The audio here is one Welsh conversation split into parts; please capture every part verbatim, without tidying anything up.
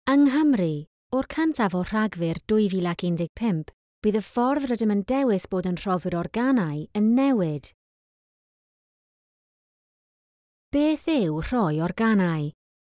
Yng Nghymru, o'r cyntaf o Rhagfyr dwy fil ac un deg pump, bydd y ffordd rydym yn dewis bod yn rhoddwyr organau yn newid. Beth yw rhoi organau?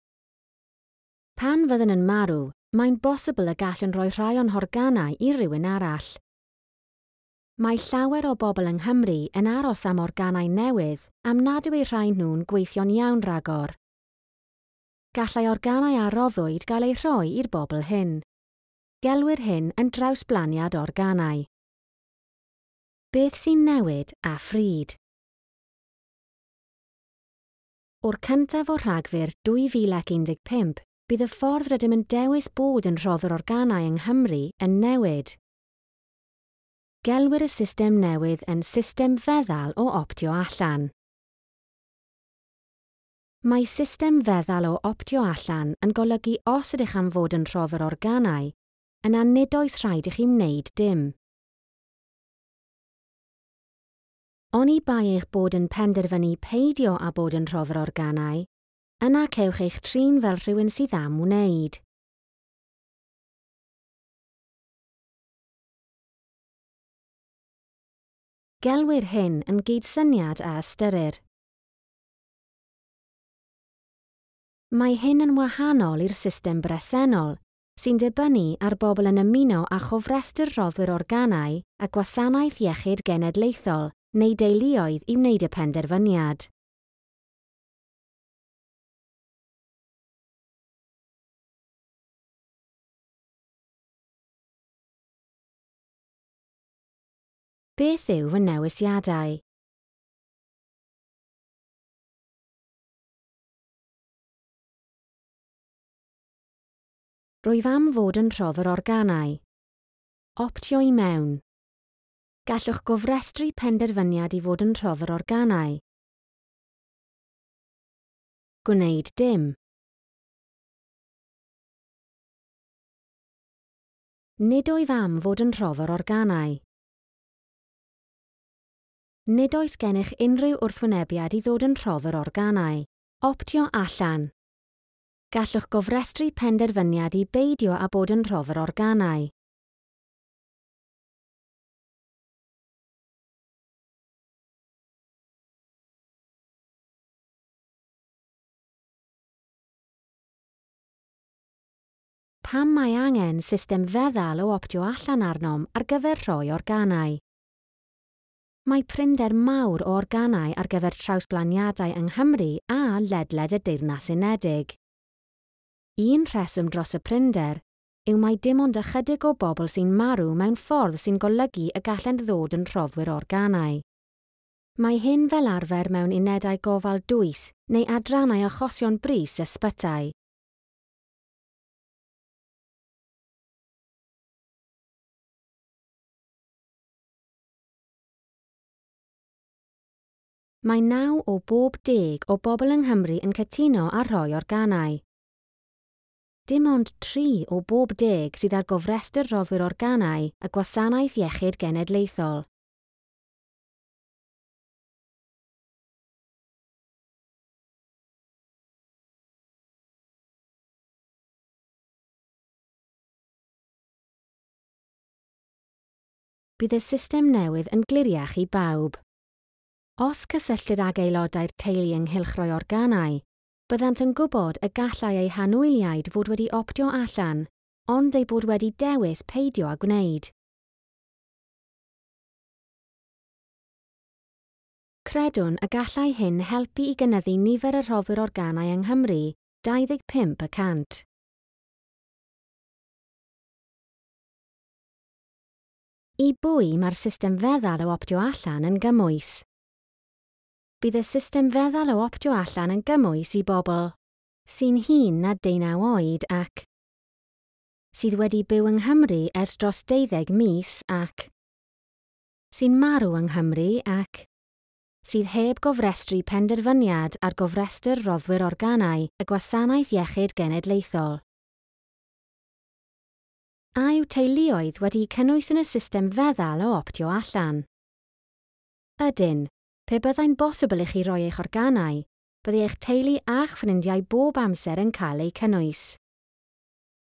Pan fyddwn yn marw, mae'n bosibl y gallwn rhoi rhai o'n organau i rywun arall. Mae llawer o bobl yng Nghymru yn aros am organau newydd am nad yw eu rhai nhw'n gweithio'n iawn ragor. Gallai organau a roddwyd gael eu rhoi i'r bobl hyn. Gelwir hyn yn drawsblaniad organau. Beth sy'n newid a phryd? O'r cyntaf o Rhagfyr dwy fil ac un deg pump, bydd y ffordd rydym yn dewis bod yn rhoddwr organau yng Nghymru yn newid. Gelwir y system newydd yn system feddal o optio allan. Mae system feddal o optio allan yn golygu os ydych am fod yn rhoddwr organau, yna nid oes rhaid i chi wneud dim. Oni bai eich bod yn penderfynu peidio a bod yn rhoddwr organau, yna cewch eich trin fel rhywun sydd am wneud. Gelwir hyn yn gydsyniad a ystyrir. Mae hyn yn wahanol i'r system bresennol, sy'n dibynnu ar bobl yn ymuno â chofrestr rhoddwyr organau a gwasanaeth iechyd genedlaethol neu deuluoedd i wneud y penderfyniad. Beth yw fy newisiadau? Rwyf am fod yn rhoddwr organau. Optio i mewn. Gallwch gofrestru penderfyniad i fod yn rhoddwr organau. Gwneud dim. Nid wyf am fod yn rhoddwr organau. Nid oes gennych unrhyw wrthwynebiad i ddod yn rhoddwr organau. Optio allan. Gallwch gofrestru penderfyniad i beidio a bod yn rhoddwr organau. Pam mae angen system feddal o optio allan arnom ar gyfer rhoi organau? Mae prynder mawr o organau ar gyfer trawsblaniadau yng Nghymru a ledled y Deyrnas Unedig. Un rheswm dros y prynder yw mai dim ond ychydig o bobl sy'n marw mewn ffordd sy'n golygu y gallent ddod yn rhoddwyr organau. Mae hyn fel arfer mewn unedau gofal dwys neu adrannau achosion brys ysbytai. Mae naw o bob deg o bobl yng Nghymru yn cytuno a rhoi organau. Dim ond tri o bob deg sydd ar gofrestr rhoddwyr organau y gwasanaeth iechyd genedlaethol. Bydd y system newydd yn gliriach i bawb. Os cysylltir ag aelodau'r teulu ynghylch rhoi organau, byddant yn gwybod y gallai eu hanwyliaid fod wedi optio allan, ond eu bod wedi dewis peidio a gwneud. Credwn y gallai hyn helpu i gynyddu nifer y rhoddwyr organau yng Nghymru dau ddeg pump y cant. I bwy mae'r system feddal o optio allan yn gymwys? Bydd y system feddal o optio allan yn gymwys i bobl sy'n hŷn na deunaw oed ac sydd wedi byw yng Nghymru ers dros deuddeg mis ac sy'n marw yng Nghymru ac sydd heb gofrestru penderfyniad ar gofrestr rhoddwyr organau y gwasanaeth iechyd genedlaethol. A yw teuluoedd wedi cynnwys yn y system feddal o optio allan? Ydyn, pe byddai'n bosibl i chi roi eich organau, bydde eich teulu a'ch ffrindiau bob amser yn cael eu cynnwys.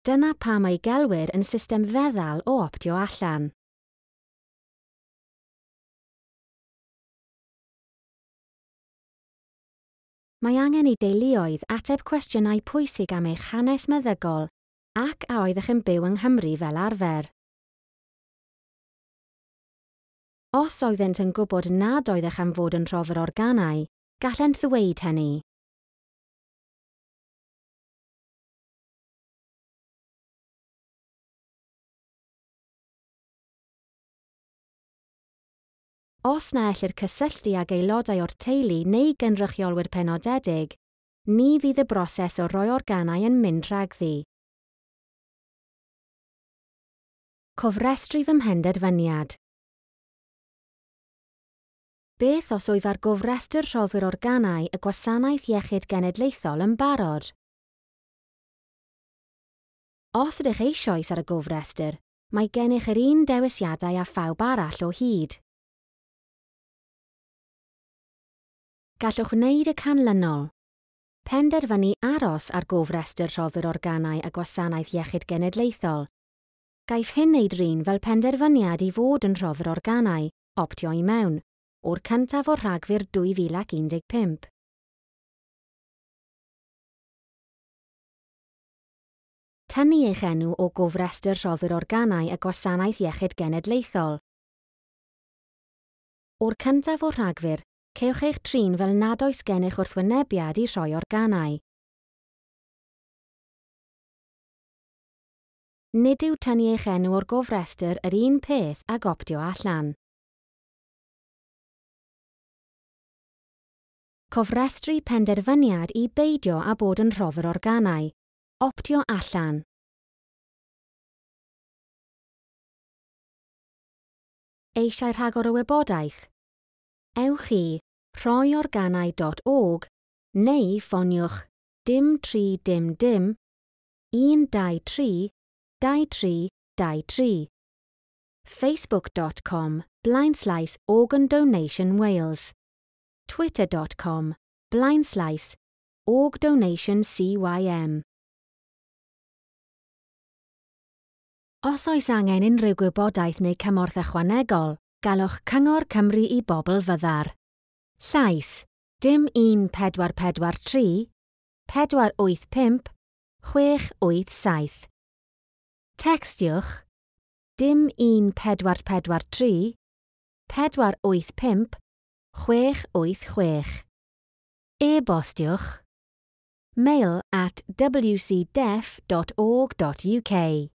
Dyna pam ei gelwir yn system feddal o optio allan. Mae angen i deuluoedd ateb cwestiynau pwysig am eich hanes meddygol ac a oeddech yn byw yng Nghymru fel arfer. Os oeddent yn gwybod nad oeddech am fod yn rhoddo'r organau, gallent ddweud hynny. Os na ellir cysylltu ag aelodau o'r teulu neu gynrychiolwyr penodedig, ni fydd y broses o roi organau yn mynd rhagddi. Cofrestru fy mhenderfyniad. Beth os wyf ar gofrestr rhoddwyr organau y Gwasanaeth Iechyd Genedlaethol yn barod? Os ydych eisoes ar y gofrestr, mae gennych yr un dewisiadau a phawb arall o hyd. Gallwch wneud y canlynol. Penderfynu aros ar gofrestr rhoddwyr organau y Gwasanaeth Iechyd Genedlaethol. Gaiff hyn wneud rin fel penderfyniad i fod yn rhoddwr organau, optio i mewn, o'r cyntaf o Rhagfyr dwy fil ac un deg pump. Tynnu eich enw o gofrestr rhoddwyr organau y Gwasanaeth Iechyd Genedlaethol. O'r cyntaf o Rhagfyr, cewch eich trin fel nad oes gennych wrthwynebiad i rhoi organau. Nid yw tynnu eich enw o'r gofrestr yr un peth ag optio allan. Cofrestru penderfyniad i beidio a bod yn rhoddwr organau. Optio allan. Eisiau rhagor o wybodaeth? Ewch i rhoi organau dot org neu ffoniwch dim tri dim dim un dau tri dau tri dau tri. Facebook dot com blind slash Organ Donation Wales. Twitter dot com blind slash Org Donation C Y M. Os oes angen unrhyw gwybodaeth neu cymorth ychwanegol, galwch Cyngor Cymru i Bobl Fyddar. Llais dim un pedwar pedwar tri, pedwar wyth pump, chwech wyth saith. Textiwch dim un pedwar pedwar tri, pedwar wyth pump, chwech wyth chwech. E-bostiwch mail at w c def dot org dot U K.